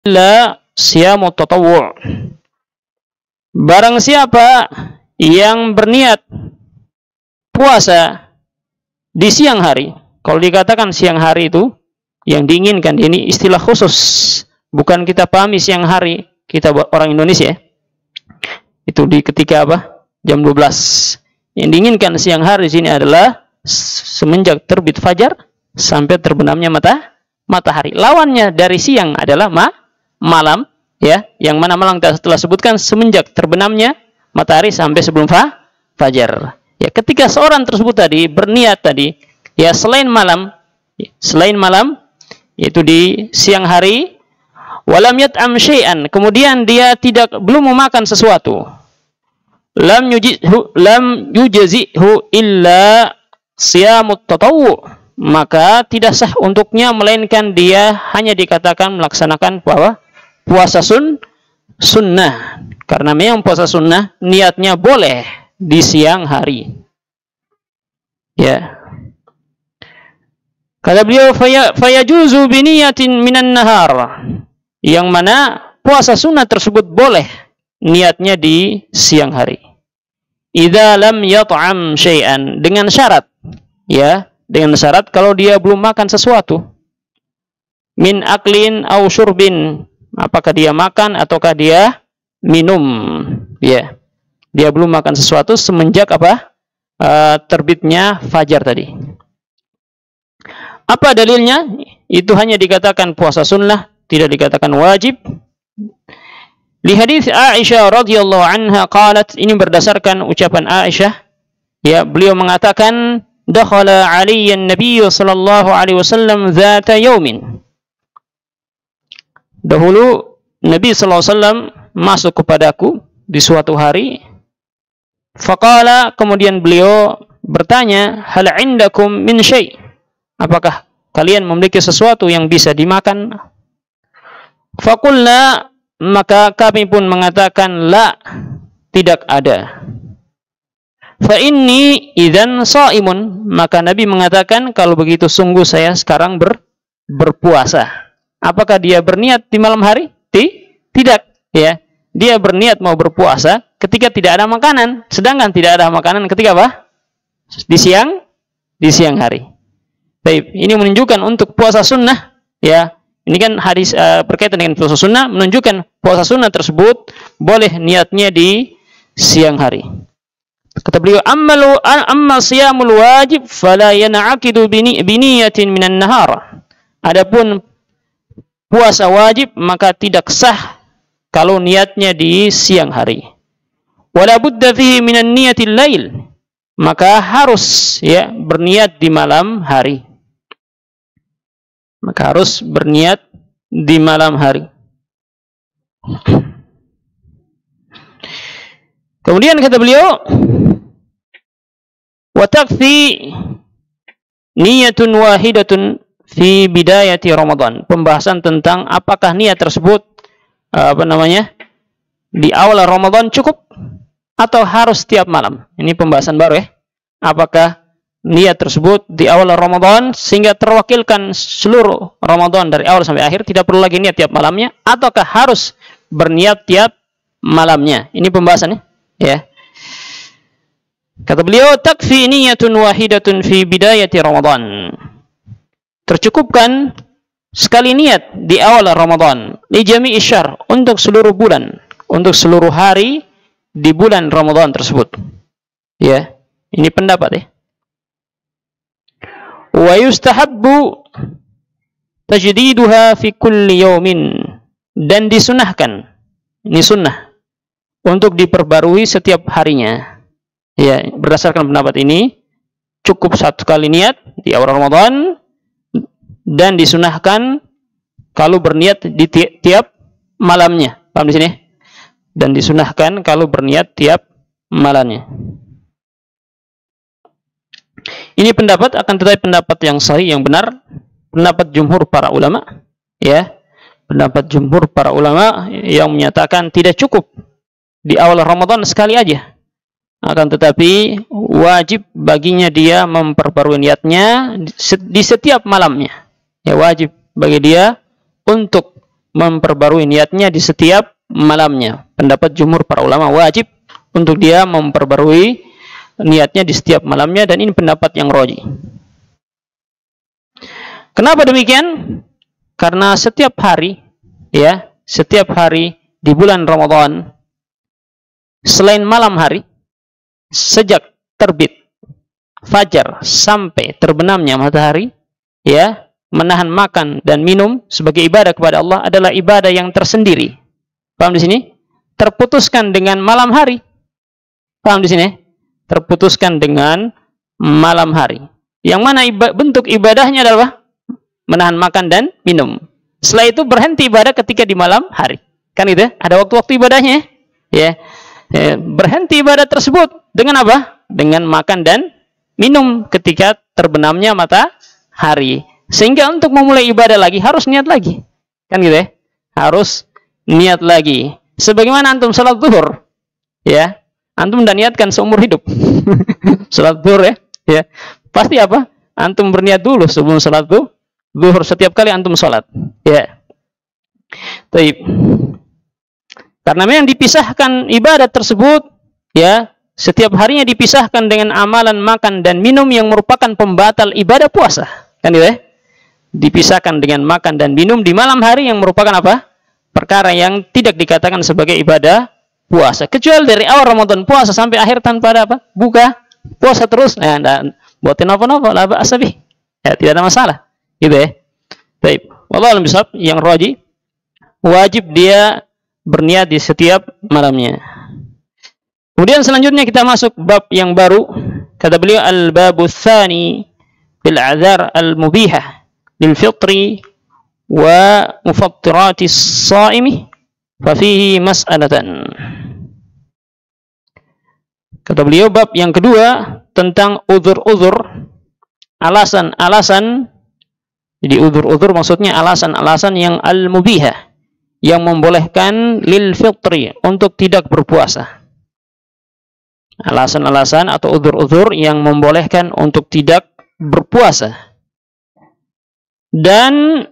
illa siyamut tatawwu'. Barang siapa yang berniat puasa di siang hari, kalau dikatakan siang hari itu yang diinginkan, ini istilah khusus, bukan kita pahami siang hari kita orang Indonesia, itu di ketika apa? Jam 12. Yang diinginkan siang hari di sini adalah semenjak terbit fajar sampai terbenamnya matahari. Lawannya dari siang adalah malam, ya, yang mana malam kita telah sebutkan semenjak terbenamnya matahari sampai sebelum fajar. Ya, ketika seorang tersebut tadi berniat tadi, ya, selain malam, yaitu di siang hari, walam yat'am syai'an, kemudian dia belum memakan sesuatu, lam yujzihu illa siyamut tatawwu', maka tidak sah untuknya melainkan dia hanya dikatakan melaksanakan puasa sunnah. Karena memang puasa sunnah niatnya boleh di siang hari. Ya. Kata beliau, fayajuzu biniyatin minan nahar, yang mana puasa sunnah tersebut boleh niatnya di siang hari. Idza lam yat'am syai'an, dengan syarat, ya, dengan syarat kalau dia belum makan sesuatu. Min aklin au syurbin, apakah dia makan ataukah dia minum, ya. Dia belum makan sesuatu semenjak terbitnya fajar tadi. Apa dalilnya? Itu hanya dikatakan puasa sunnah, tidak dikatakan wajib. Li hadits Aisyah radhiyallahu anha qalat, ini berdasarkan ucapan Aisyah, ya, beliau mengatakan, dakhala alayya an-nabiy sallallahu alaihi wasallam dzata yaumin. Dahulu Nabi sallallahu alaihi wasallam masuk kepadaku di suatu hari. Faqala, kemudian beliau bertanya, hal indakum min syai', apakah kalian memiliki sesuatu yang bisa dimakan? Faqulna, maka kami pun mengatakan, la, tidak ada. Fa inni idzan shaimun, maka Nabi mengatakan, kalau begitu sungguh saya sekarang berpuasa. Apakah dia berniat di malam hari? Tidak, ya. Dia berniat mau berpuasa ketika tidak ada makanan, sedangkan tidak ada makanan ketika apa? Di siang hari. Baik, ini menunjukkan untuk puasa sunnah, ya. Ini kan hadis berkaitan dengan puasa sunnah, menunjukkan puasa sunnah tersebut boleh niatnya di siang hari. Kata beliau, amma siyamul wajib fala yan'aqidu biniyatin minan nahar. Adapun puasa wajib maka tidak sah kalau niatnya di siang hari. Wala budda fihi minan niyatil lail, maka harus, ya, berniat di malam hari. Maka harus berniat di malam hari. Kemudian kata beliau, wa takfi niyatun wahidatun fi bidayati Ramadan. Pembahasan tentang apakah niat tersebut di awal Ramadan cukup atau harus setiap malam. Ini pembahasan baru, ya. Apakah niat tersebut di awal Ramadan sehingga terwakilkan seluruh Ramadan dari awal sampai akhir, tidak perlu lagi niat tiap malamnya, ataukah harus berniat tiap malamnya? Ini pembahasannya, ya. Kata beliau, takfi niyatun wahidatun fi bidayati Ramadan. Tercukupkan sekali niat di awal Ramadan, li jami'i syahr, untuk seluruh bulan, untuk seluruh hari di bulan Ramadan tersebut. Ya, ini pendapat, ya. Wa yustahabbu tajdiduha fi kulli yaumin, dan disunahkan, ini sunnah, untuk diperbarui setiap harinya. Ya, berdasarkan pendapat ini cukup satu kali niat di awal Ramadan, dan disunahkan kalau berniat di tiap malamnya. Paham di sini? Dan disunahkan kalau berniat tiap malamnya. Ini pendapat, akan tetapi pendapat yang sahih, yang benar, pendapat jumhur para ulama, ya. Pendapat jumhur para ulama yang menyatakan tidak cukup di awal Ramadan sekali aja, akan tetapi wajib baginya dia memperbarui niatnya di setiap malamnya. Ya, wajib bagi dia untuk memperbarui niatnya di setiap malamnya. Pendapat jumhur para ulama wajib untuk dia memperbarui niatnya di setiap malamnya, dan ini pendapat yang rajih. Kenapa demikian? Karena setiap hari, ya, setiap hari di bulan Ramadan, selain malam hari, sejak terbit fajar sampai terbenamnya matahari, ya, menahan makan dan minum sebagai ibadah kepada Allah adalah ibadah yang tersendiri. Paham di sini? Terputuskan dengan malam hari. Paham di sini? Terputuskan dengan malam hari. Yang mana bentuk ibadahnya adalah menahan makan dan minum. Setelah itu berhenti ibadah ketika di malam hari. Kan itu? Ada waktu-waktu ibadahnya. Ya. Berhenti ibadah tersebut dengan apa? Dengan makan dan minum ketika terbenamnya matahari. Sehingga untuk memulai ibadah lagi harus niat lagi. Kan gitu ya? Harus niat lagi. Sebagaimana antum salat zuhur. Ya. Antum udah niatkan seumur hidup. Salat zuhur ya. Ya. Pasti apa? Antum berniat dulu sebelum salat zuhur setiap kali antum salat. Ya. Baik. Karena memang dipisahkan ibadah tersebut, ya, setiap harinya dipisahkan dengan amalan makan dan minum yang merupakan pembatal ibadah puasa. Kan gitu ya? Dipisahkan dengan makan dan minum di malam hari yang merupakan apa? Perkara yang tidak dikatakan sebagai ibadah puasa. Kecuali dari awal Ramadan puasa sampai akhir tanpa ada apa? Buka, puasa terus. Nah, buatin apa-apa, la ba'sa bih. Ya, tidak ada masalah. Gitu ya. Baik. Wallahu a'lam bishawab, yang rajih wajib dia berniat di setiap malamnya. Kemudian selanjutnya kita masuk bab yang baru. Kata beliau, al-babu tsani bil a'dzar al-mubihah lil fitri wa mufattiratis shaimi fa fihi mas'alatan. Kata beliau, bab yang kedua tentang uzur-uzur, alasan-alasan. Jadi uzur-uzur maksudnya alasan-alasan yang al-mubihah, yang membolehkan lil fitri, untuk tidak berpuasa. Alasan-alasan atau uzur-uzur yang membolehkan untuk tidak berpuasa. Dan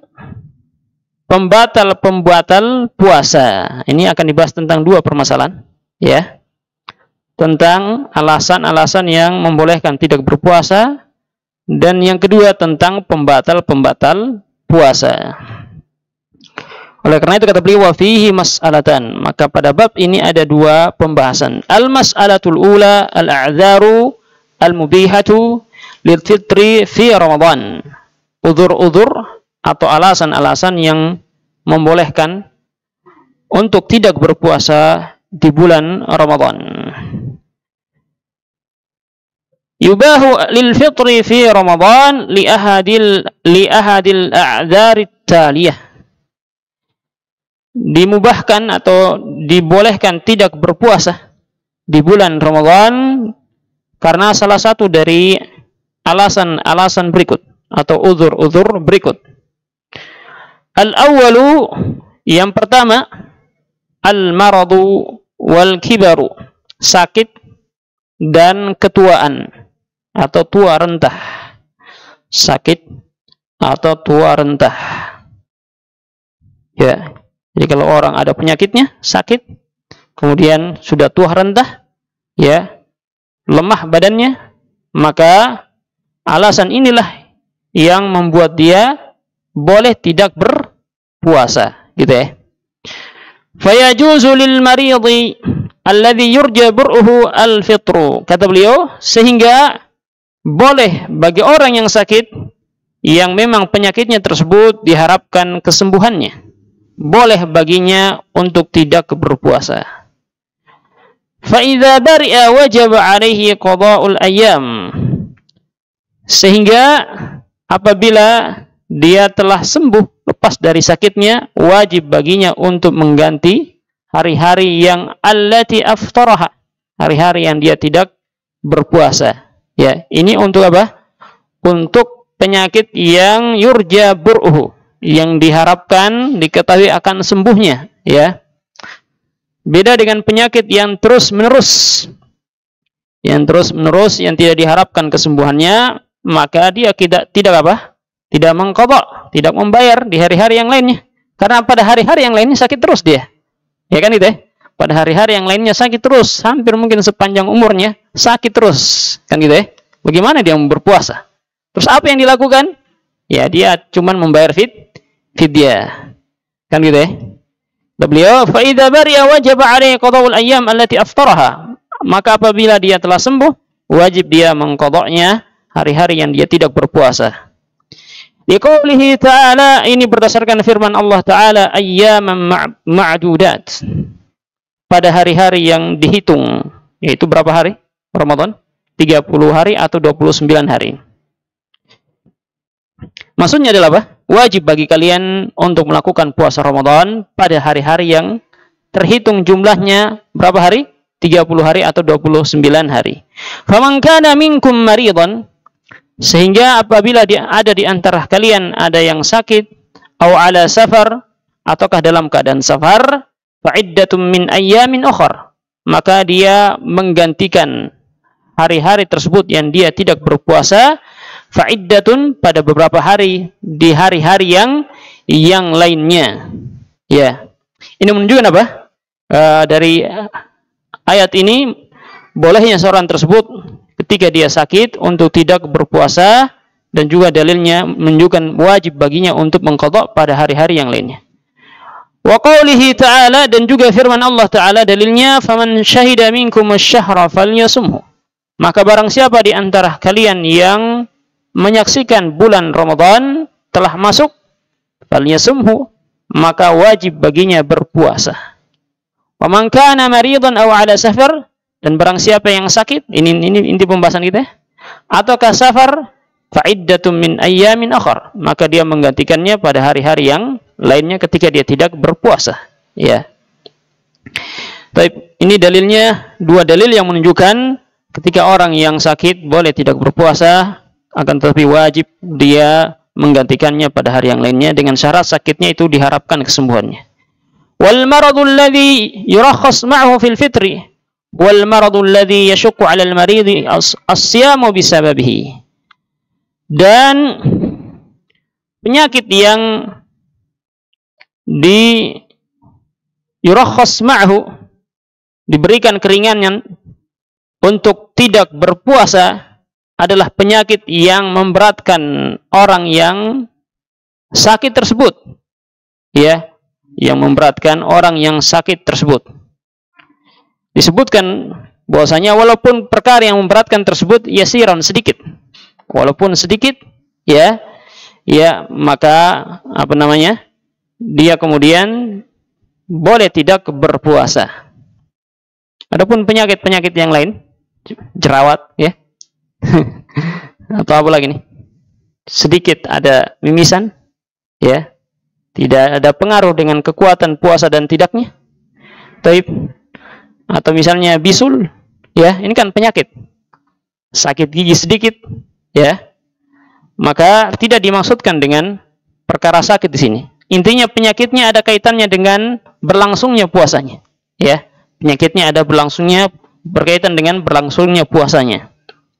pembatal-pembatal puasa. Ini akan dibahas tentang dua permasalahan, ya. Tentang alasan-alasan yang membolehkan tidak berpuasa, dan yang kedua tentang pembatal-pembatal puasa. Oleh karena itu kata beliau, wa fihi mas'alatan, maka pada bab ini ada dua pembahasan. Al-mas'alatul ula al-a'dzaru al-mubihatu lil fitri fi Ramadan. Uzur-uzur atau alasan-alasan yang membolehkan untuk tidak berpuasa di bulan Ramadan. Yubahu lil fitri fi Ramadan li ahadil a'dzarit taliyah. Dimubahkan atau dibolehkan tidak berpuasa di bulan Ramadan karena salah satu dari alasan-alasan berikut atau uzur-uzur berikut. Al-awwalu, yang pertama, al-maradu wal kibaru, sakit dan ketuaan atau tua rentah. Sakit atau tua rentah. Ya. Jadi kalau orang ada penyakitnya, sakit, kemudian sudah tua rentah, ya, lemah badannya, maka alasan inilah yang membuat dia boleh tidak berpuasa, gitu ya. Fayajuzu lil maridi alladhi yurja bur'uhu al-fitru. Kata beliau, sehingga boleh bagi orang yang sakit yang memang penyakitnya tersebut diharapkan kesembuhannya, boleh baginya untuk tidak berpuasa. Fa idza bari'a wajaba 'alaihi qada'ul ayyam. Sehingga apabila dia telah sembuh, lepas dari sakitnya, wajib baginya untuk mengganti hari-hari yang allati aftaraha, hari-hari yang dia tidak berpuasa. Ya, ini untuk apa? Untuk penyakit yang yurja bur'uhu, yang diharapkan diketahui akan sembuhnya, ya. Beda dengan penyakit yang terus-menerus. Yang terus-menerus, yang tidak diharapkan kesembuhannya, maka dia tidak apa? Tidak mengqadha, tidak membayar di hari-hari yang lainnya. Karena pada hari-hari yang lainnya sakit terus dia. Ya kan gitu ya? Pada hari-hari yang lainnya sakit terus, hampir mungkin sepanjang umurnya sakit terus. Kan gitu ya? Bagaimana dia berpuasa? Terus apa yang dilakukan? Ya dia cuman membayar fidyah. Kan gitu ya? Beliau, fa idza bari'a wajib 'alaihi qada'ul ayyam allati aftaraha. Maka apabila dia telah sembuh, wajib dia mengqadanya hari-hari yang dia tidak berpuasa. Liqoulihi ta'ala, ini berdasarkan firman Allah Ta'ala, ayyaman ma'dudat. Pada hari-hari yang dihitung, yaitu berapa hari? Ramadan? 30 hari atau 29 hari. Maksudnya adalah apa? Wajib bagi kalian untuk melakukan puasa Ramadan pada hari-hari yang terhitung jumlahnya berapa hari? 30 hari atau 29 hari. Faman kana minkum maridan, sehingga apabila ada di antara kalian ada yang sakit, atau ala safar, ataukah dalam keadaan safar, fa'iddatum min ayyamin ukhar, maka dia menggantikan hari-hari tersebut yang dia tidak berpuasa, fa'iddatun, pada beberapa hari di hari-hari yang lainnya. Ya. Ini menunjukkan apa? Dari ayat ini bolehnya seorang tersebut ketika dia sakit untuk tidak berpuasa, dan juga dalilnya menunjukkan wajib baginya untuk mengqadha pada hari-hari yang lainnya. Wa qaulihi ta'ala, dan juga firman Allah Ta'ala dalilnya, faman syahida minkum asy-syahra falyasumhu. Maka barang siapa di antara kalian yang menyaksikan bulan Ramadan telah masuk, falyasumhu, maka wajib baginya berpuasa. Wa man kana maridan aw ala safar, dan barang siapa yang sakit, ini inti pembahasan kita, ataukah safar, fa'iddatum min ayyamin ukhar, maka dia menggantikannya pada hari-hari yang lainnya ketika dia tidak berpuasa. Ya. Baik, ini dalilnya, dua dalil yang menunjukkan ketika orang yang sakit boleh tidak berpuasa, akan tetapi wajib dia menggantikannya pada hari yang lainnya dengan syarat sakitnya itu diharapkan kesembuhannya. Wal maradul ladzi yurakhas ma'ahu fil fitri wal maradul ladzi yashqu 'ala al maridi as-siyamu bisababihi. Dan penyakit yang yurakhas ma'ahu, diberikan keringanan untuk tidak berpuasa, adalah penyakit yang memberatkan orang yang sakit tersebut. Ya, yang memberatkan orang yang sakit tersebut. Disebutkan bahwasanya walaupun perkara yang memberatkan tersebut yasiran, sedikit. Walaupun sedikit, ya, maka apa namanya? Dia kemudian boleh tidak berpuasa. Adapun penyakit-penyakit yang lain, jerawat, ya. Atau apa lagi nih? Sedikit ada mimisan, ya. Tidak ada pengaruh dengan kekuatan puasa dan tidaknya. Atau misalnya bisul, ya, ini kan penyakit. Sakit gigi sedikit, ya. Maka tidak dimaksudkan dengan perkara sakit di sini. Intinya penyakitnya ada kaitannya dengan berlangsungnya puasanya, ya. Penyakitnya ada berkaitan dengan berlangsungnya puasanya.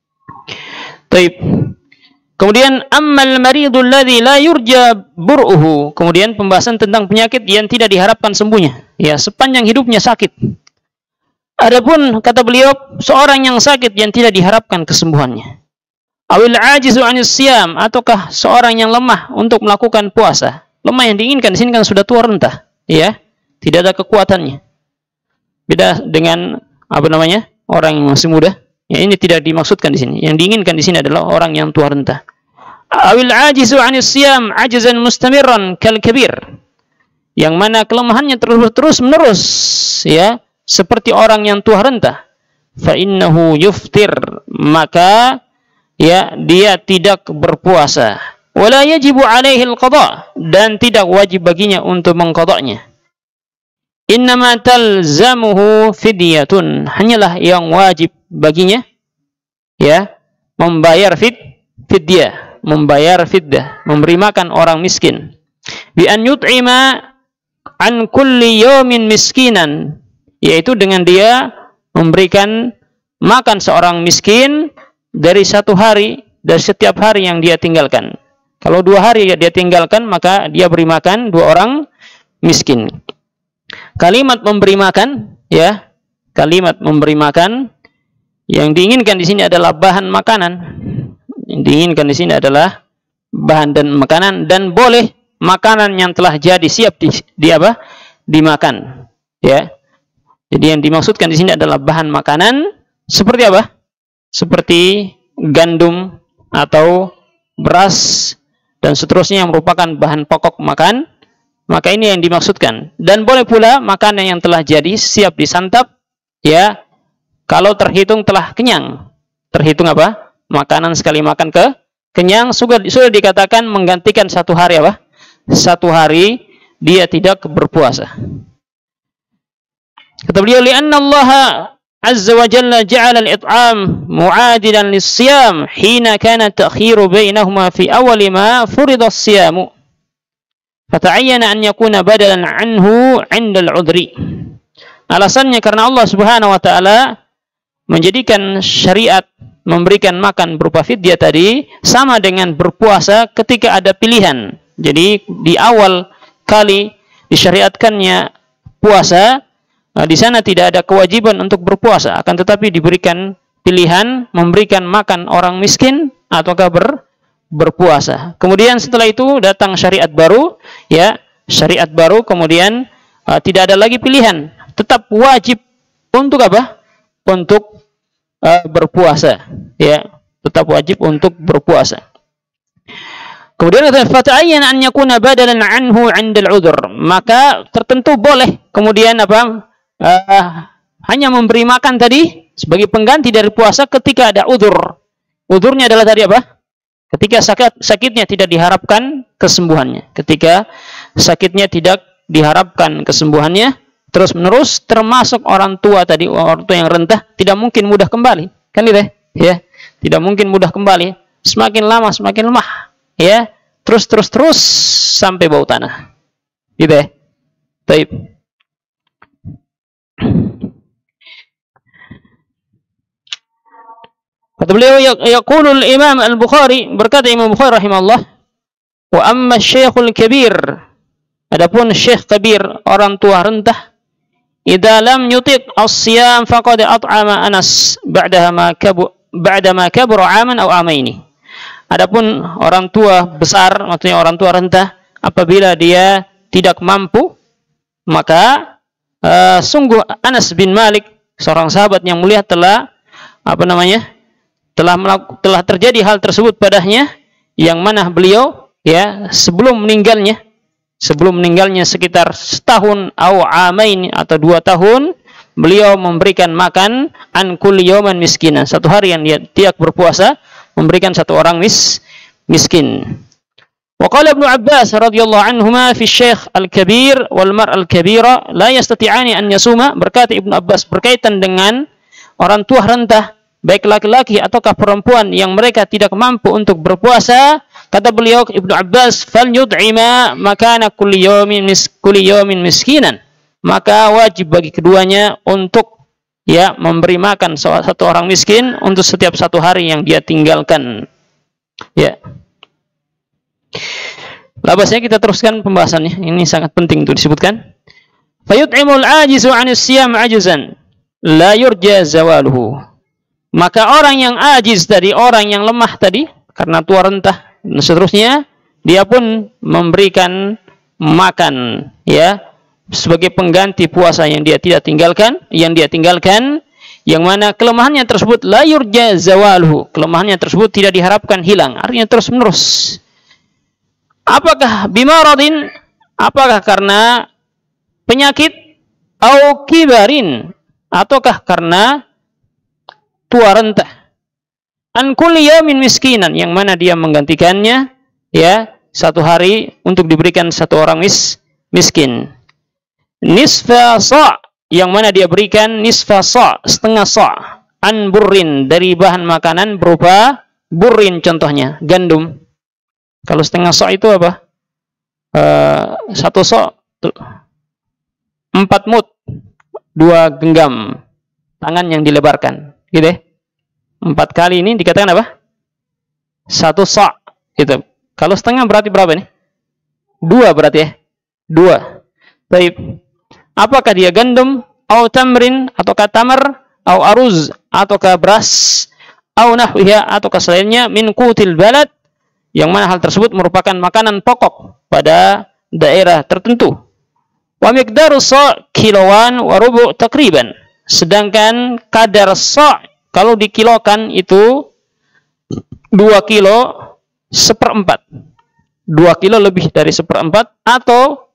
Kemudian ammal maridul ladzi la yurja bur'uhu. Kemudian pembahasan tentang penyakit yang tidak diharapkan sembuhnya. Ya, sepanjang hidupnya sakit. Adapun kata beliau, seorang yang sakit yang tidak diharapkan kesembuhannya. Awil ajizu 'anis siyam, ataukah seorang yang lemah untuk melakukan puasa. Lemah yang diinginkan di sini kan sudah tua renta, ya. Tidak ada kekuatannya. Beda dengan orang yang masih muda. Ya, ini tidak dimaksudkan di sini. Yang diinginkan di sini adalah orang yang tua renta. Awil ajizu 'anis siyam ajzan mustamirran kal kabir. Yang mana kelemahannya terus menerus, ya, seperti orang yang tua renta. Fa innahu yuftir, maka ya dia tidak berpuasa. Wala yajibu 'alaihi al-qada, dan tidak wajib baginya untuk mengqadanya. Innama talzamuhu fidyatun, hanyalah yang wajib baginya, ya, membayar fidyah, memberi makan orang miskin. Bi an yut'ima an kulli yawmin miskinan, yaitu dengan dia memberikan makan seorang miskin dari setiap hari yang dia tinggalkan. Kalau 2 hari dia tinggalkan, maka dia beri makan 2 orang miskin. Kalimat memberi makan, ya, kalimat memberi makan yang diinginkan di sini adalah bahan makanan. Yang diinginkan di sini adalah bahan dan makanan, dan boleh makanan yang telah jadi siap dimakan, ya. Jadi yang dimaksudkan di sini adalah bahan makanan seperti apa? Seperti gandum atau beras dan seterusnya yang merupakan bahan pokok makan, maka ini yang dimaksudkan. Dan boleh pula makanan yang telah jadi siap disantap, ya, kalau terhitung telah kenyang. Terhitung apa? Makanan sekali makan kenyang, sudah dikatakan menggantikan satu hari apa? Satu hari dia tidak berpuasa. Kata beliau, li'anna Allah azza wa jalla ja'ala al-it'am mu'adilan lis-siyam hina kana ta'khiru bainahuma fi awwali ma furida as-siyamu fata'ayyana an yakuna badalan anhu 'inda al-'udhri. Alasannya karena Allah Subhanahu wa taala menjadikan syariat memberikan makan berupa fidyah tadi sama dengan berpuasa ketika ada pilihan. Jadi di awal kali disyariatkannya puasa, di sana tidak ada kewajiban untuk berpuasa, akan tetapi diberikan pilihan memberikan makan orang miskin ataukah berpuasa. Kemudian setelah itu datang syariat baru, ya, syariat baru, kemudian tidak ada lagi pilihan, tetap wajib untuk apa? Untuk berpuasa, ya, tetap wajib untuk berpuasa. Kemudian fata'ayyana an yakuna badalan anhu 'inda al-'udhr, maka tertentu boleh kemudian apa? Hanya memberi makan tadi sebagai pengganti dari puasa ketika ada udzur. Udzurnya adalah tadi apa? Ketika sakitnya tidak diharapkan kesembuhannya. Ketika sakitnya tidak diharapkan kesembuhannya terus menerus, termasuk orang tua tadi, orang tua yang rentah tidak mungkin mudah kembali. Kan gitu ya? Tidak mungkin mudah kembali. Semakin lama semakin lemah, ya. Terus sampai bau tanah. Gitu ya. Baik. Kata beliau, yaqulul Imam Al-Bukhari, berkata Imam Bukhari rahimahullah, wa amma syekhul kabir, adapun syekh kabir, orang tua rentah, idza lam yutiq as-siyam faqad at'ama Anas ba'da ma kabura 'aman aw 'amaini. Adapun orang tua besar, maksudnya orang tua rentah, apabila dia tidak mampu, maka sungguh Anas bin Malik, seorang sahabat yang mulia, telah telah terjadi hal tersebut padanya, yang mana beliau, ya, sebelum meninggalnya sekitar setahun atau amain atau 2 tahun, beliau memberikan makan an kulli yawman miskinan, satu hari yang dia tidak berpuasa memberikan satu orang miskin. Wa qala Ibnu Abbas radhiyallahu anhuma fi Syekh al-Kabir wal mar' al-kabira la yastati'ani an yasuma, berkata Ibnu Abbas berkaitan dengan orang tua rentah, baik laki-laki ataukah perempuan yang mereka tidak mampu untuk berpuasa, kata beliau Ibnu Abbas, fal yud'ima makana kulli yawmin miskinan, maka wajib bagi keduanya untuk, ya, memberi makan satu orang miskin untuk setiap satu hari yang dia tinggalkan, ya. Labasnya kita teruskan pembahasannya, ini sangat penting untuk disebutkan. Fayut'imul ajizu 'anis siyam 'ajzan la yurja zawaluhu, maka orang yang ajiz tadi, orang yang lemah tadi karena tua rentah dan seterusnya, dia pun memberikan makan, ya, sebagai pengganti puasa yang dia tinggalkan, yang mana kelemahannya tersebut la yurja zawaluhu, kelemahannya tersebut tidak diharapkan hilang, artinya terus menerus. Apakah bimaradin, apakah karena penyakit, au kibarin, ataukah karena tua rentah, an kulli yawmin miskinan, yang mana dia menggantikannya, ya, satu hari untuk diberikan satu orang miskin. Nisfa sa', yang mana dia berikan nisfa sa', setengah sa', an burrin, dari bahan makanan berupa burrin, contohnya gandum. Kalau setengah sa' itu apa? Satu sa' 4 mud, 2 genggam tangan yang dilebarkan, gitu ya. 4 kali ini dikatakan apa? 1 sa', gitu. Kalau setengah berarti berapa nih? 2 berarti ya? 2. Baik. Apakah dia gandum, atau tamrin, ataukah tamar, atau aruz, ataukah beras, atau nahwiha, ataukah selainnya min qutil balad, yang mana hal tersebut merupakan makanan pokok pada daerah tertentu. Wa miqdaru sa' kiloan wa rubu' takriban. Sedangkan kadar sa' kalau dikilokan itu 2 kilo seperempat. 2 kilo lebih dari seperempat atau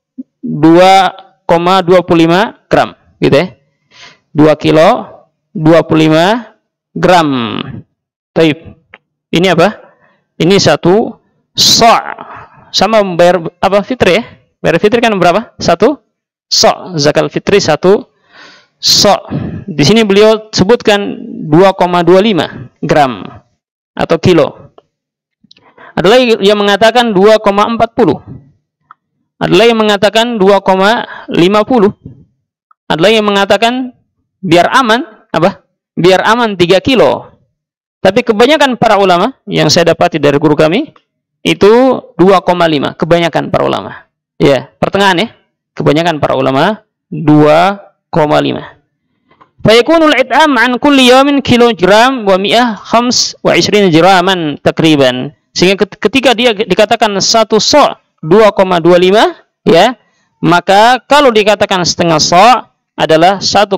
2,25 gram, gitu ya. 2 kilo 25 gram. Taib. Ini apa? Ini 1 sa'. Sama membayar apa fitri ya? Bayar fitri kan berapa? 1 sa'. Zakat fitri 1 sa'. Di sini beliau sebutkan 2,25 gram atau kilo. Ada lagi yang mengatakan 2,40. Ada lagi yang mengatakan 2,50. Ada lagi yang mengatakan biar aman apa? Biar aman 3 kilo. Tapi kebanyakan para ulama yang saya dapati dari guru kami itu 2,5. Kebanyakan para ulama. Ya, pertengahan ya. Kebanyakan para ulama 2,5. Fayakunul it'am an kulli yawmin kilogram wa mi'ah khams wa 20 jiraman takriban. Sehingga ketika dia dikatakan 1 sa' 2,25 ya, maka kalau dikatakan setengah sa' adalah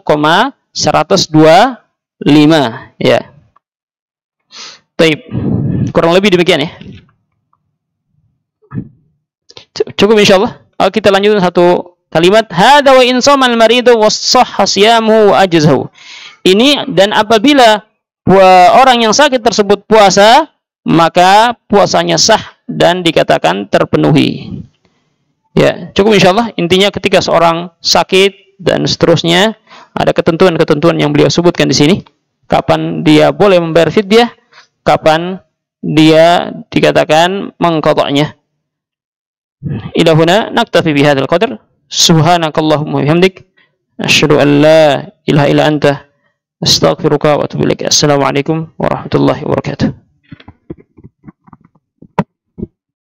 1,125 ya. Baik, kurang lebih demikian ya. Cukup insyaallah. Kita lanjutkan satu kalimat. Hadza wa in shamal maridu was-sahha siyamuhu wa ajzahu. Ini dan apabila orang yang sakit tersebut puasa, maka puasanya sah dan dikatakan terpenuhi. Ya, cukup insyaallah. Intinya ketika seorang sakit dan seterusnya, ada ketentuan-ketentuan yang beliau sebutkan di sini. Kapan dia boleh membayar fidyah, kapan dia dikatakan mengqada'nya. Ila huna naktafi bihadzal qadar. Subhanakallahumma wa bihamdik, asyhadu an la ilaha illa anta, astaghfiruka wa atubu ilaik. Assalamualaikum warahmatullahi wabarakatuh.